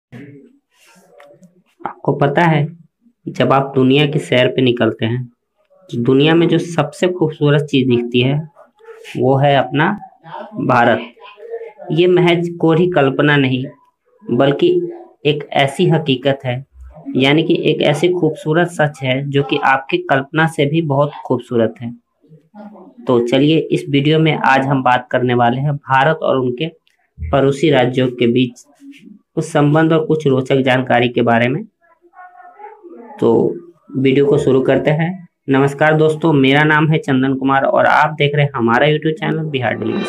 आपको पता है, जब आप दुनिया की सैर पे निकलते हैं तो दुनिया में जो सबसे खूबसूरत चीज दिखती है वो है अपना भारत। ये महज कोरी कल्पना नहीं, बल्कि एक ऐसी हकीकत है, यानी कि एक ऐसी खूबसूरत सच है जो कि आपकी कल्पना से भी बहुत खूबसूरत है। तो चलिए, इस वीडियो में आज हम बात करने वाले हैं भारत और उनके पड़ोसी राज्यों के बीच कुछ संबंध और कुछ रोचक जानकारी के बारे में। तो वीडियो को शुरू करते हैं। नमस्कार दोस्तों, मेरा नाम है चंदन कुमार और आप देख रहे हैं हमारा यूट्यूब चैनल बिहार डेली।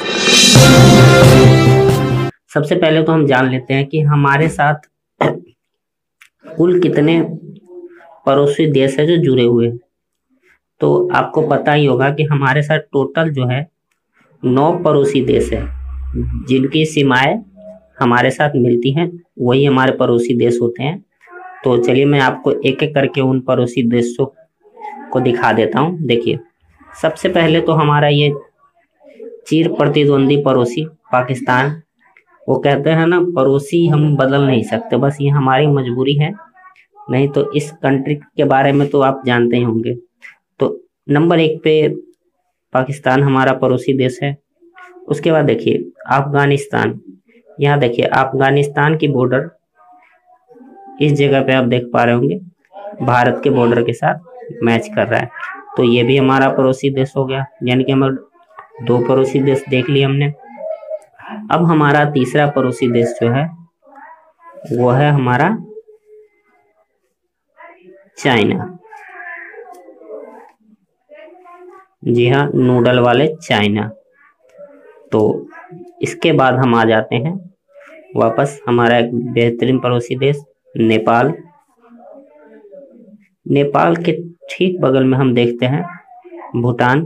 सबसे पहले तो हम जान लेते हैं कि हमारे साथ कुल कितने पड़ोसी देश है जो जुड़े हुए हैं। तो आपको पता ही होगा कि हमारे साथ टोटल जो है 9 पड़ोसी देश है जिनकी सीमाएं हमारे साथ मिलती हैं, वही हमारे पड़ोसी देश होते हैं। तो चलिए, मैं आपको एक एक करके उन पड़ोसी देशों को दिखा देता हूँ। देखिए, सबसे पहले तो हमारा ये चिर प्रतिद्वंदी पड़ोसी पाकिस्तान। वो कहते हैं ना, पड़ोसी हम बदल नहीं सकते, बस ये हमारी मजबूरी है। नहीं तो इस कंट्री के बारे में तो आप जानते ही होंगे। तो नंबर 1 पे पाकिस्तान हमारा पड़ोसी देश है। उसके बाद देखिए अफगानिस्तान। यहाँ देखिए अफगानिस्तान की बॉर्डर इस जगह पे आप देख पा रहे होंगे, भारत के बॉर्डर के साथ मैच कर रहा है। तो ये भी हमारा पड़ोसी देश हो गया, यानी कि हम 2 पड़ोसी देश देख लिए हमने। अब हमारा तीसरा पड़ोसी देश जो है वो है हमारा चाइना। जी हाँ, नूडल वाले चाइना। तो इसके बाद हम आ जाते हैं वापस हमारा एक बेहतरीन पड़ोसी देश नेपाल। नेपाल के ठीक बगल में हम देखते हैं भूटान।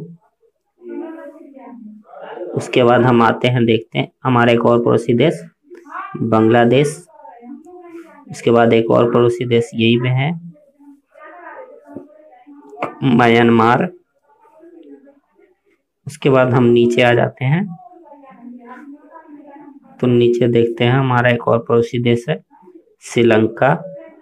उसके बाद हम आते हैं, देखते हैं हमारा एक और पड़ोसी देश बांग्लादेश। उसके बाद एक और पड़ोसी देश यही में है म्यांमार। उसके बाद हम नीचे आ जाते हैं, तो नीचे देखते हैं हमारा एक और पड़ोसी देश है श्रीलंका।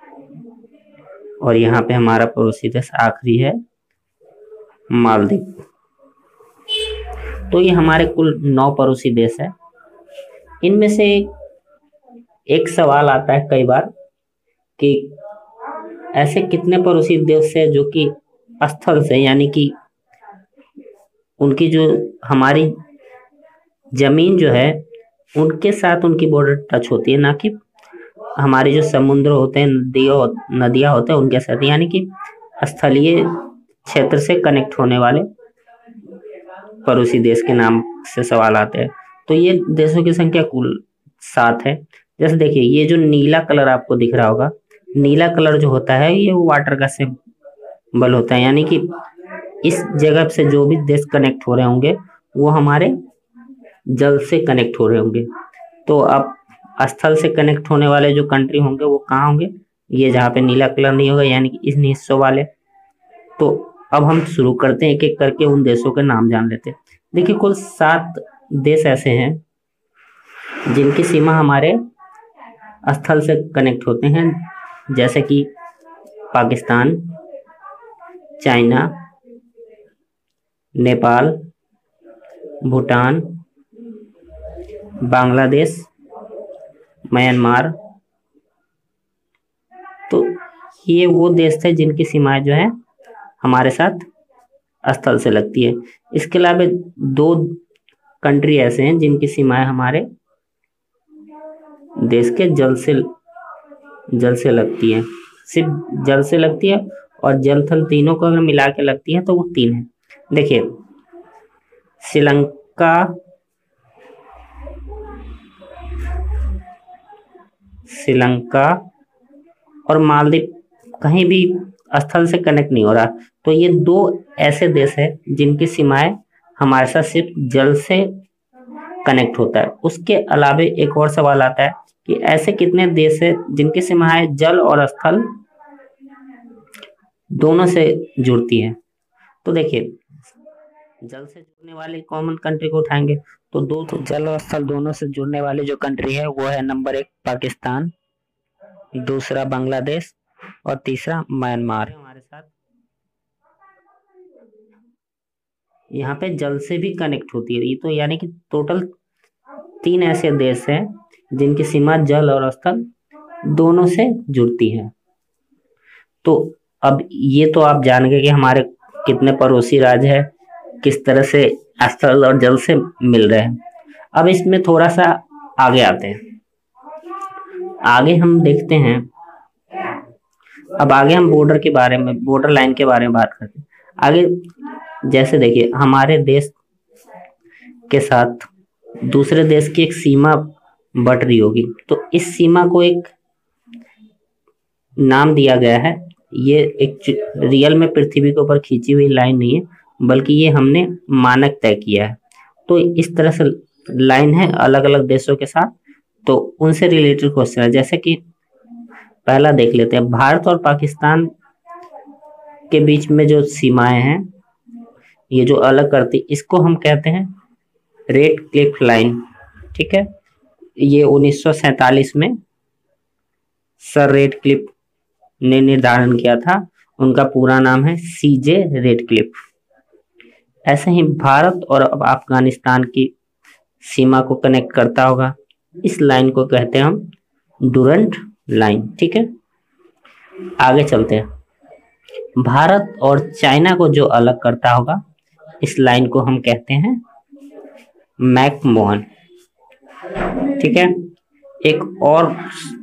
और यहाँ पे हमारा पड़ोसी देश आखिरी है मालदीव। तो ये हमारे कुल 9 पड़ोसी देश है। इनमें से एक सवाल आता है कई बार कि ऐसे कितने पड़ोसी देश है जो कि स्थल से, यानी कि उनकी जो हमारी जमीन जो है उनके साथ उनकी बॉर्डर टच होती है, ना कि हमारे जो समुद्र होते हैं, नदियां होते हैं उनके साथ, यानी कि स्थलीय क्षेत्र से कनेक्ट होने वाले पड़ोसी देश के नाम से सवाल आते हैं। तो ये देशों की संख्या कुल 7 है। जैसे देखिए, ये जो नीला कलर आपको दिख रहा होगा, नीला कलर जो होता है ये वाटर का सिंबल होता है, यानी कि इस जगह से जो भी देश कनेक्ट हो रहे होंगे वो हमारे जल से कनेक्ट हो रहे होंगे। तो अब स्थल से कनेक्ट होने वाले जो कंट्री होंगे वो कहाँ होंगे, ये जहाँ पे नीला कलर नहीं होगा, यानी कि इन हिस्सों वाले। तो अब हम शुरू करते हैं, एक एक करके उन देशों के नाम जान लेते हैं। देखिए, कुल 7 देश ऐसे हैं जिनकी सीमा हमारे स्थल से कनेक्ट होते हैं, जैसे कि पाकिस्तान, चाइना, नेपाल, भूटान, बांग्लादेश, म्यांमार। तो ये वो देश थे जिनकी सीमाएं जो है हमारे साथ स्थल से लगती है। इसके अलावा 2 कंट्री ऐसे हैं जिनकी सीमाएं हमारे देश के जल से लगती है। सिर्फ जल से लगती है, और जल थल तीनों को अगर मिला के लगती है तो वो 3 है। देखिए, श्रीलंका, और मालदीव कहीं भी स्थल से कनेक्ट नहीं हो रहा। तो ये 2 ऐसे देश है जिनकी सीमाएं हमारे साथ सिर्फ जल से कनेक्ट होता है। उसके अलावा एक और सवाल आता है कि ऐसे कितने देश है जिनकी सीमाएं जल और स्थल दोनों से जुड़ती है। तो देखिए, जल से जुड़ने वाले कॉमन कंट्री को उठाएंगे तो जल और स्थल दोनों से जुड़ने वाली जो कंट्री है वो है नंबर 1 पाकिस्तान। दूसरा बांग्लादेश और तीसरा म्यांमार हमारे साथ। यहाँ पे जल से भी कनेक्ट होती है, ये तो यानी कि टोटल 3 ऐसे देश हैं जिनकी सीमा जल और स्थल दोनों से जुड़ती है। तो अब ये तो आप जान गए कि हमारे कितने पड़ोसी राज्य है, किस तरह से स्थल और जल से मिल रहे हैं। अब इसमें थोड़ा सा आगे आते हैं, आगे हम देखते हैं। अब आगे हम बॉर्डर के बारे में, बॉर्डर लाइन के बारे में बात करते हैं। आगे जैसे देखिए, हमारे देश के साथ दूसरे देश की एक सीमा बट रही होगी, तो इस सीमा को एक नाम दिया गया है। ये एक रियल में पृथ्वी के ऊपर खींची हुई लाइन नहीं है, बल्कि ये हमने मानक तय किया है। तो इस तरह से लाइन है अलग अलग देशों के साथ, तो उनसे रिलेटेड क्वेश्चन है। जैसे कि पहला देख लेते हैं, भारत और पाकिस्तान के बीच में जो सीमाएं हैं, ये जो अलग करती, इसको हम कहते हैं रेड क्लिफ लाइन। ठीक है, ये 1947 में सर रेड क्लिफ ने निर्धारण किया था। उनका पूरा नाम है CJ रेडक्लिफ। ऐसे ही भारत और अफगानिस्तान की सीमा को कनेक्ट करता होगा, इस लाइन को कहते हैं हम डुरंट लाइन। ठीक है, आगे चलते हैं। भारत और चाइना को जो अलग करता होगा, इस लाइन को हम कहते हैं मैकमोहन। ठीक है, एक और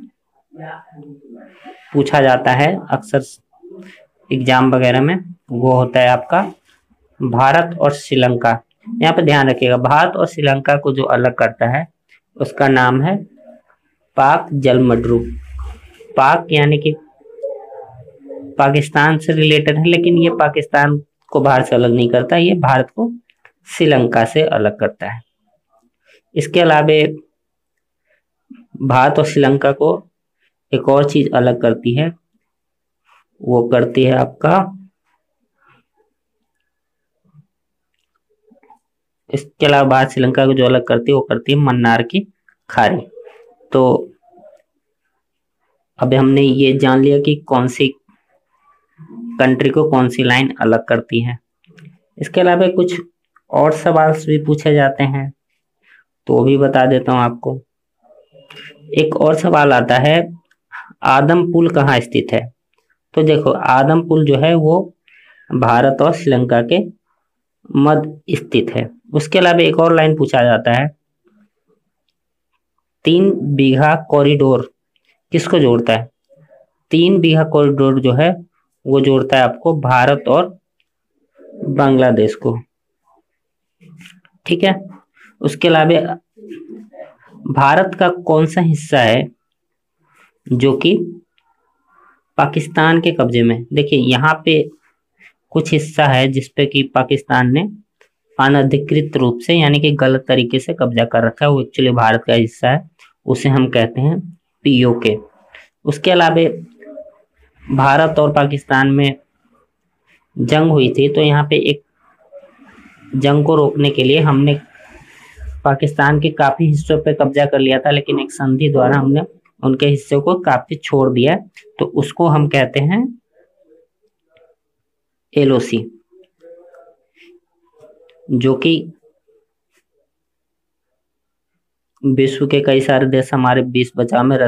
पूछा जाता है अक्सर एग्जाम वगैरह में, वो होता है आपका भारत और श्रीलंका। यहाँ पे ध्यान रखिएगा, भारत और श्रीलंका को जो अलग करता है उसका नाम है पाक जलमड्रू। पाक यानी कि पाकिस्तान से रिलेटेड है, लेकिन ये पाकिस्तान को भारत से अलग नहीं करता, ये भारत को श्रीलंका से अलग करता है। इसके अलावा भारत और श्रीलंका को एक और चीज अलग करती है, वो करती है आपका, इसके अलावा भारत श्रीलंका को जो अलग करती है वो करती है मन्नार की खाड़ी। तो अब हमने ये जान लिया कि कौन सी कंट्री को कौन सी लाइन अलग करती है। इसके अलावा कुछ और सवाल भी पूछे जाते हैं, तो वो भी बता देता हूं आपको। एक और सवाल आता है, आदम पुल कहाँ स्थित है? तो देखो, आदम पुल जो है वो भारत और श्रीलंका के मध्य स्थित है। उसके अलावा एक और लाइन पूछा जाता है, 3 बीघा कॉरिडोर किसको जोड़ता है? 3 बीघा कॉरिडोर जो है वो जोड़ता है आपको भारत और बांग्लादेश को। ठीक है, उसके अलावा भारत का कौन सा हिस्सा है जो कि पाकिस्तान के कब्जे में? देखिए, यहाँ पे कुछ हिस्सा है जिसपे कि पाकिस्तान ने अनधिकृत रूप से यानी कि गलत तरीके से कब्जा कर रखा है, वो एक्चुअली भारत का हिस्सा है, उसे हम कहते हैं POK। उसके अलावा भारत और पाकिस्तान में जंग हुई थी, तो यहाँ पे एक जंग को रोकने के लिए हमने पाकिस्तान के काफी हिस्सों पे कब्जा कर लिया था, लेकिन एक संधि द्वारा हमने उनके हिस्से को काफी छोड़ दिया, तो उसको हम कहते हैं LOC, जो कि विश्व के कई सारे देश हमारे बीच बचाव में,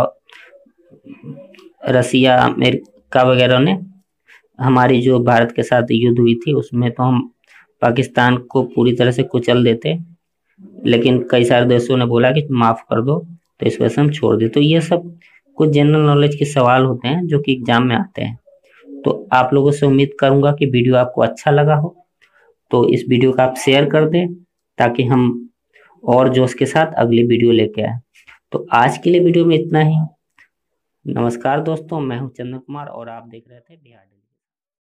रसिया अमेरिका वगैरह ने, हमारी जो भारत के साथ युद्ध हुई थी उसमें तो हम पाकिस्तान को पूरी तरह से कुचल देते, लेकिन कई सारे देशों ने बोला कि माफ कर दो, तो इस वजह से हम छोड़ दें। तो ये सब कुछ जनरल नॉलेज के सवाल होते हैं जो कि एग्जाम में आते हैं। तो आप लोगों से उम्मीद करूंगा कि वीडियो आपको अच्छा लगा हो, तो इस वीडियो को आप शेयर कर दें ताकि हम और जोश के साथ अगली वीडियो लेके आए। तो आज के लिए वीडियो में इतना ही। नमस्कार दोस्तों, मैं हूं चंदन कुमार और आप देख रहे थे बिहार।